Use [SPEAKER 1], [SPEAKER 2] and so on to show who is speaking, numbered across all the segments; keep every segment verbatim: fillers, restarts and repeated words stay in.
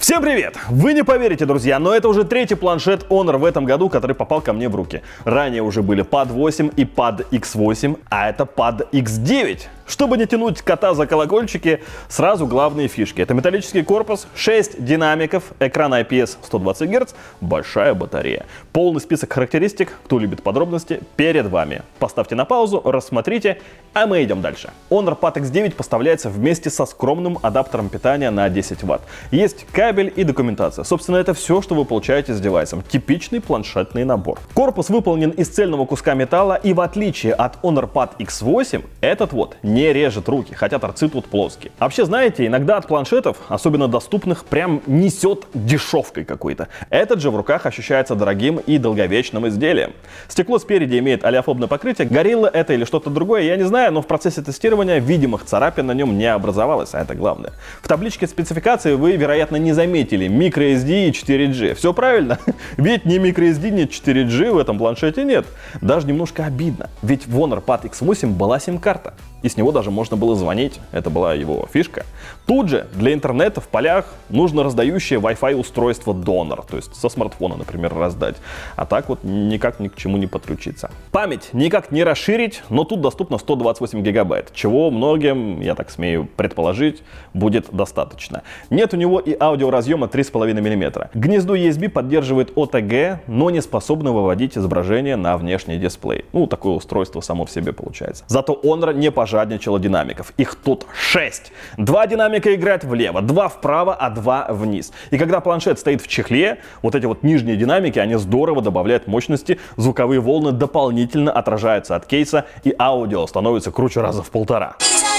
[SPEAKER 1] Всем привет! Вы не поверите, друзья, но это уже третий планшет Honor в этом году, который попал ко мне в руки. Ранее уже были пад восемь и пад икс восемь, а это пад икс девять. Чтобы не тянуть кота за колокольчики, сразу главные фишки. Это металлический корпус, шесть динамиков, экран ай пи эс сто двадцать герц, большая батарея. Полный список характеристик, кто любит подробности, перед вами. Поставьте на паузу, рассмотрите, а мы идем дальше. Honor пад икс девять поставляется вместе со скромным адаптером питания на десять ватт. Есть кабель и документация. Собственно, это все, что вы получаете с девайсом. Типичный планшетный набор. Корпус выполнен из цельного куска металла, и в отличие от Honor пад икс восемь, этот вот не не режет руки, хотя торцы тут плоские. Вообще, знаете, иногда от планшетов, особенно доступных, прям несет дешевкой какой-то. Этот же в руках ощущается дорогим и долговечным изделием. Стекло спереди имеет олеофобное покрытие. Gorilla это или что-то другое, я не знаю, но в процессе тестирования видимых царапин на нем не образовалось, а это главное. В табличке спецификации вы, вероятно, не заметили microSD и четыре джи. Все правильно, ведь ни microSD, ни четыре джи в этом планшете нет. Даже немножко обидно, ведь в Honor пад икс восемь была сим-карта. И с него даже можно было звонить, это была его фишка. Тут же для интернета в полях нужно раздающее Wi-Fi устройство донор, то есть со смартфона, например, раздать. А так вот никак ни к чему не подключиться. Память никак не расширить, но тут доступно сто двадцать восемь гигабайт, чего многим, я так смею предположить, будет достаточно. Нет у него и аудиоразъема три и пять миллиметра. Гнездо ю эс би поддерживает о тэ гэ, но не способно выводить изображение на внешний дисплей. Ну, такое устройство само в себе получается. Зато Honor не пожалуйста жадничала динамиков. Их тут шесть. Два динамика играют влево, два вправо, а два вниз. И когда планшет стоит в чехле, вот эти вот нижние динамики, они здорово добавляют мощности, звуковые волны дополнительно отражаются от кейса, и аудио становится круче раза в полтора.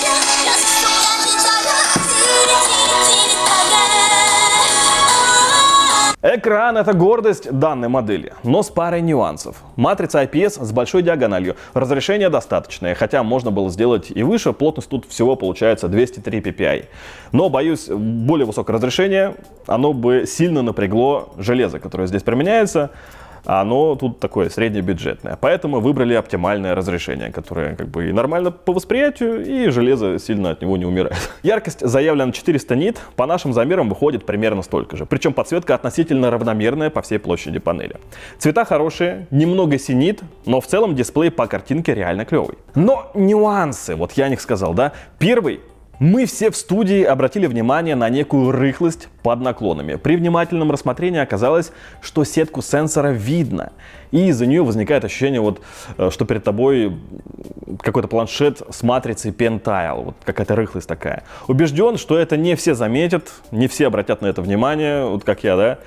[SPEAKER 1] Экран — это гордость данной модели, но с парой нюансов. Матрица ай пи эс с большой диагональю, разрешение достаточное, хотя можно было сделать и выше, плотность тут всего получается двести три пи пи ай. Но, боюсь, более высокое разрешение, оно бы сильно напрягло железо, которое здесь применяется, а оно тут такое среднебюджетное. Поэтому выбрали оптимальное разрешение, которое как бы и нормально по восприятию, и железо сильно от него не умирает. Яркость заявлена четыреста нит, по нашим замерам выходит примерно столько же. Причем подсветка относительно равномерная по всей площади панели. Цвета хорошие, немного синит, но в целом дисплей по картинке реально клевый. Но нюансы, вот я о них сказал, да? Первый. Мы все в студии обратили внимание на некую рыхлость под наклонами. При внимательном рассмотрении оказалось, что сетку сенсора видно. И из-за нее возникает ощущение, вот, что перед тобой какой-то планшет с матрицей Pentile. Вот какая-то рыхлость такая. Убежден, что это не все заметят, не все обратят на это внимание, вот как я, да?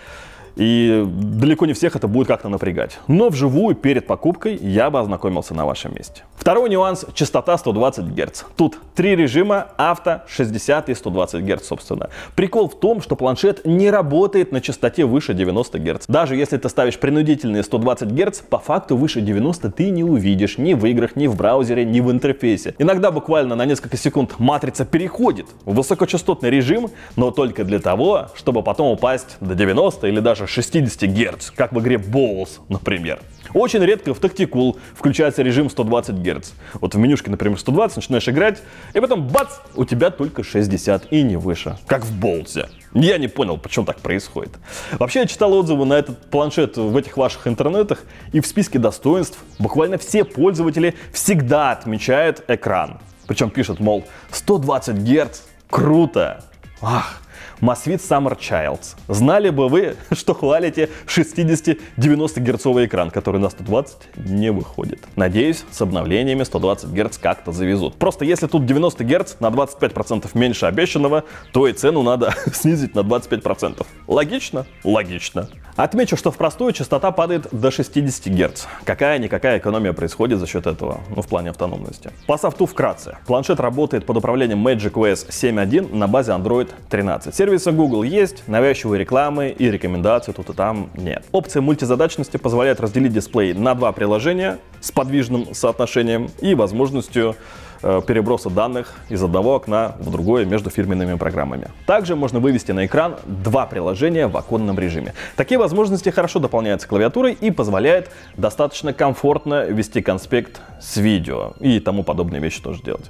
[SPEAKER 1] И далеко не всех это будет как-то напрягать. Но вживую перед покупкой я бы ознакомился на вашем месте. Второй нюанс — частота сто двадцать герц. Тут три режима: авто, шестьдесят и сто двадцать герц, собственно. Прикол в том, что планшет не работает на частоте выше девяноста герц. Даже если ты ставишь принудительные сто двадцать герц, по факту выше девяноста ты не увидишь ни в играх, ни в браузере, ни в интерфейсе. Иногда буквально на несколько секунд матрица переходит в высокочастотный режим, но только для того, чтобы потом упасть до девяноста или даже шестидесяти герц, как в игре Balls, например. Очень редко в Tactical включается режим сто двадцать герц. Вот в менюшке, например, сто двадцать, начинаешь играть, и потом бац, у тебя только шестьдесят и не выше, как в Balls. Я не понял, почему так происходит. Вообще, я читал отзывы на этот планшет в этих ваших интернетах, и в списке достоинств буквально все пользователи всегда отмечают экран. Причем пишут, мол, сто двадцать герц, круто. Ах. Masfit Summer Childs. Знали бы вы, что хвалите шестидесяти-девяноста герцовый экран, который на сто двадцать не выходит. Надеюсь, с обновлениями сто двадцать герц как-то завезут. Просто если тут девяносто герц на двадцать пять процентов меньше обещанного, то и цену надо снизить на двадцать пять процентов. Логично? Логично. Отмечу, что в простую частота падает до шестидесяти герц. Какая-никакая экономия происходит за счет этого, ну, в плане автономности. По софту вкратце. Планшет работает под управлением macOS семь точка один на базе Android тринадцать. Сервисы Google есть, навязчивой рекламы и рекомендаций тут и там нет. Опция мультизадачности позволяет разделить дисплей на два приложения с подвижным соотношением и возможностью э, переброса данных из одного окна в другое между фирменными программами. Также можно вывести на экран два приложения в оконном режиме. Такие возможности хорошо дополняются клавиатурой и позволяют достаточно комфортно вести конспект с видео и тому подобные вещи тоже делать.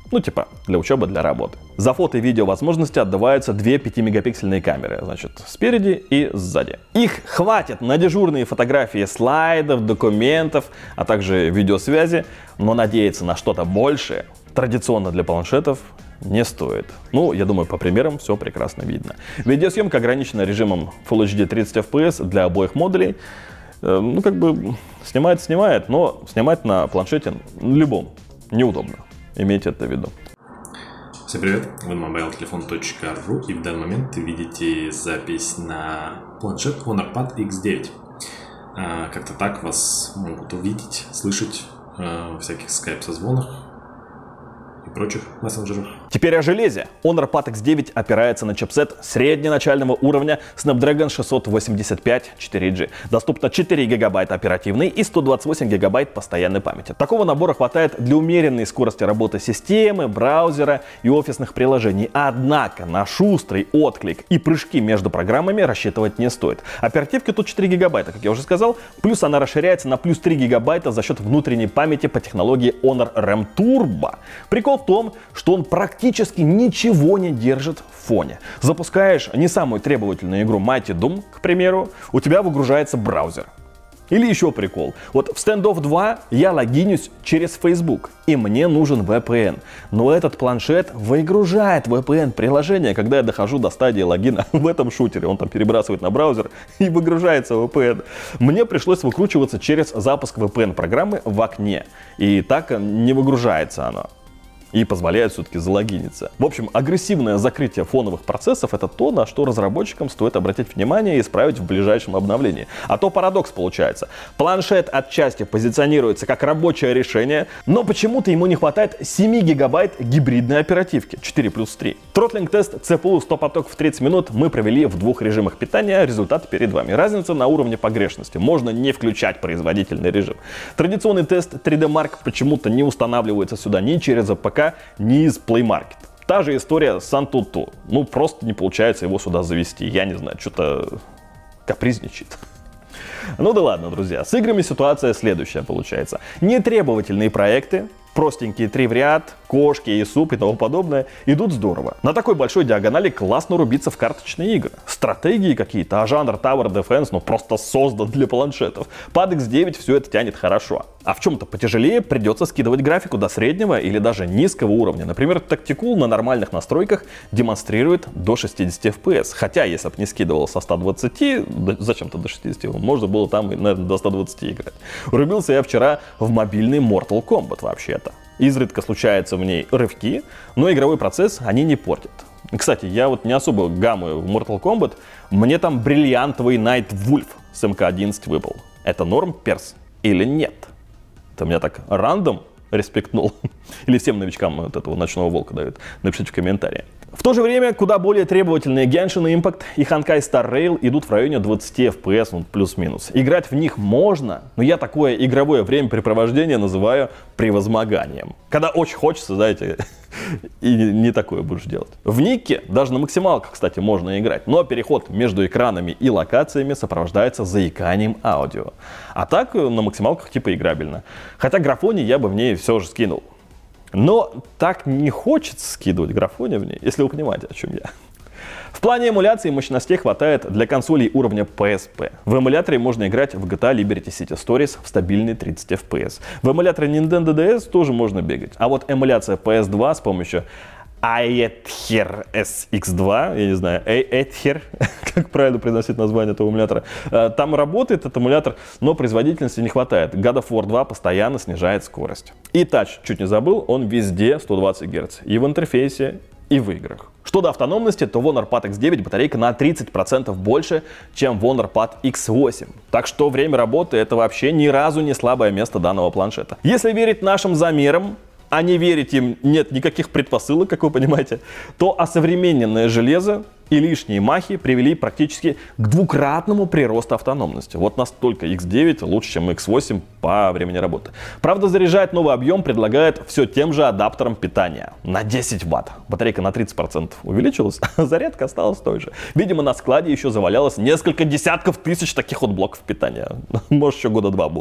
[SPEAKER 1] Ну, типа, для учебы, для работы. За фото и видео возможности отдаваются две пятимегапиксельные камеры, значит, спереди и сзади. Их хватит на дежурные фотографии слайдов, документов, а также видеосвязи, но надеяться на что-то большее традиционно для планшетов не стоит. Ну, я думаю, по примерам все прекрасно видно. Видеосъемка ограничена режимом Full эйч ди тридцать эф пи эс для обоих модулей. Э, ну, как бы, снимает, снимает, но снимать на планшете любом неудобно. Имейте это в виду.
[SPEAKER 2] Всем привет, вы на мобайл телефон точка ру, и в данный момент вы видите запись на планшет HonorPad икс девять. Как-то так вас могут увидеть, слышать в всяких скайп-созвонах и прочих мессенджерах.
[SPEAKER 1] Теперь о железе. HonorPad икс девять опирается на чипсет средненачального уровня Snapdragon шестьсот восемьдесят пять четыре джи. Доступно четыре гигабайта оперативной и сто двадцать восемь гигабайт постоянной памяти. Такого набора хватает для умеренной скорости работы системы, браузера и офисных приложений. Однако на шустрый отклик и прыжки между программами рассчитывать не стоит. Оперативки тут четыре гигабайта, как я уже сказал, плюс она расширяется на плюс три гигабайта за счет внутренней памяти по технологии Honor RAM Turbo. Прикол в том, что он практически Практически ничего не держит в фоне. Запускаешь не самую требовательную игру Mighty Doom, к примеру, у тебя выгружается браузер. Или еще прикол. Вот в Standoff два я логинюсь через Facebook, и мне нужен ви пи эн. Но этот планшет выгружает ви пи эн-приложение, когда я дохожу до стадии логина в этом шутере. Он там перебрасывает на браузер и выгружается ви пи эн. Мне пришлось выкручиваться через запуск ви пи эн-программы в окне. И так не выгружается оно. И позволяет все-таки залогиниться. В общем, агрессивное закрытие фоновых процессов — это то, на что разработчикам стоит обратить внимание и исправить в ближайшем обновлении. А то парадокс получается. Планшет отчасти позиционируется как рабочее решение, но почему-то ему не хватает семь гигабайт гибридной оперативки четыре плюс три. Тротлинг-тест си пи ю сто поток в тридцать минут мы провели в двух режимах питания. Результат перед вами. Разница на уровне погрешности. Можно не включать производительный режим. Традиционный тест три дэ Mark почему-то не устанавливается сюда ни через эй пи кей, ни из Play Market. Та же история с Antutu. Ну, просто не получается его сюда завести. Я не знаю, что-то капризничает. Ну да ладно, друзья. С играми ситуация следующая получается. Нетребовательные проекты, простенькие три в ряд, кошки и суп и тому подобное, идут здорово. На такой большой диагонали классно рубиться в карточные игры. Стратегии какие-то, а жанр Tower Defense ну просто создан для планшетов. Пад икс девять все это тянет хорошо. А в чем-то потяжелее придется скидывать графику до среднего или даже низкого уровня. Например, Tacticool на нормальных настройках демонстрирует до шестидесяти эф пи эс. Хотя, если бы не скидывал со ста двадцати, зачем-то до шестидесяти, можно было там, наверное, до ста двадцати играть. Рубился я вчера в мобильный Mortal Kombat вообще-то. Изредка случаются в ней рывки, но игровой процесс они не портят. Кстати, я вот не особо гамаю в Mortal Kombat, мне там бриллиантовый Night Wolf с эм ка одиннадцать выпал. Это норм перс или нет? Это меня так рандом респектнул. Или всем новичкам вот этого ночного волка дают. Напишите в комментарии. В то же время, куда более требовательные Genshin Impact и Honkai Star Rail идут в районе двадцати эф пи эс, ну, плюс-минус. Играть в них можно, но я такое игровое времяпрепровождение называю превозмоганием. Когда очень хочется, знаете, и не такое будешь делать. В Никке даже на максималках, кстати, можно играть, но переход между экранами и локациями сопровождается заиканием аудио. А так на максималках типа играбельно. Хотя графоний я бы в ней все же скинул. Но так не хочется скидывать графони в ней, если вы понимаете, о чем я. В плане эмуляции мощностей хватает для консолей уровня пи эс пи. В эмуляторе можно играть в джи ти эй Liberty City Stories в стабильный тридцать эф пи эс. В эмуляторе Nintendo ди эс тоже можно бегать. А вот эмуляция пи эс два с помощью Aether эс икс два, я не знаю, Aether, как правильно произносить название этого эмулятора, там работает этот эмулятор, но производительности не хватает. God of War два постоянно снижает скорость. И тач, чуть не забыл, он везде сто двадцать герц. И в интерфейсе, и в играх. Что до автономности, то в HonorPad икс девять батарейка на тридцать процентов больше, чем в HonorPad икс восемь. Так что время работы — это вообще ни разу не слабое место данного планшета. Если верить нашим замерам, а не верить им нет никаких предпосылок, как вы понимаете, то осовремененное железо и лишние махи привели практически к двукратному приросту автономности. Вот настолько икс девять лучше, чем икс восемь по времени работы. Правда, заряжать новый объем предлагает все тем же адаптером питания на десять ватт. Батарейка на тридцать процентов увеличилась, а зарядка осталась той же. Видимо, на складе еще завалялось несколько десятков тысяч таких вот блоков питания. Может, еще года два будут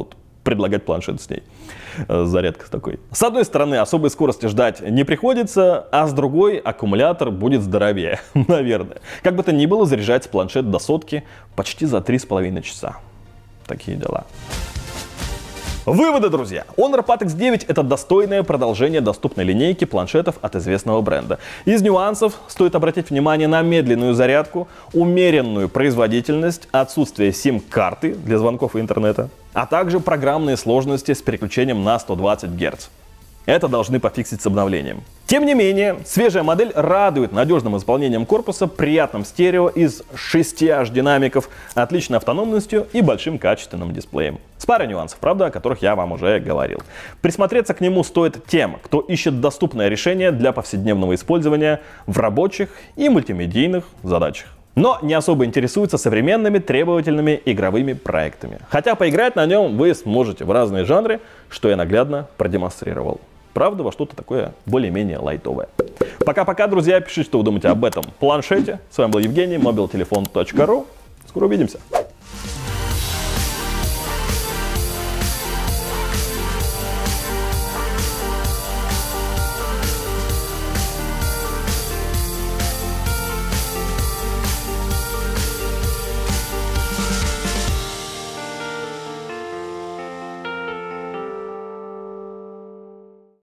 [SPEAKER 1] предлагать планшет с ней. Зарядка такой. С одной стороны, особой скорости ждать не приходится, а с другой, аккумулятор будет здоровее, наверное. Как бы то ни было, заряжается планшет до сотки почти за три с половиной часа. Такие дела. Выводы, друзья. HonorPad икс девять — это достойное продолжение доступной линейки планшетов от известного бренда. Из нюансов стоит обратить внимание на медленную зарядку, умеренную производительность, отсутствие сим-карты для звонков и интернета, а также программные сложности с переключением на сто двадцать герц. Это должны пофиксить с обновлением. Тем не менее, свежая модель радует надежным исполнением корпуса, приятным стерео из шести эйч динамиков, отличной автономностью и большим качественным дисплеем. С парой нюансов, правда, о которых я вам уже говорил. Присмотреться к нему стоит тем, кто ищет доступное решение для повседневного использования в рабочих и мультимедийных задачах, но не особо интересуется современными требовательными игровыми проектами. Хотя поиграть на нем вы сможете в разные жанры, что я наглядно продемонстрировал. Правда, во что-то такое более-менее лайтовое. Пока-пока, друзья. Пишите, что вы думаете об этом планшете. С вами был Евгений, мобилтелефон точка ру. Скоро увидимся.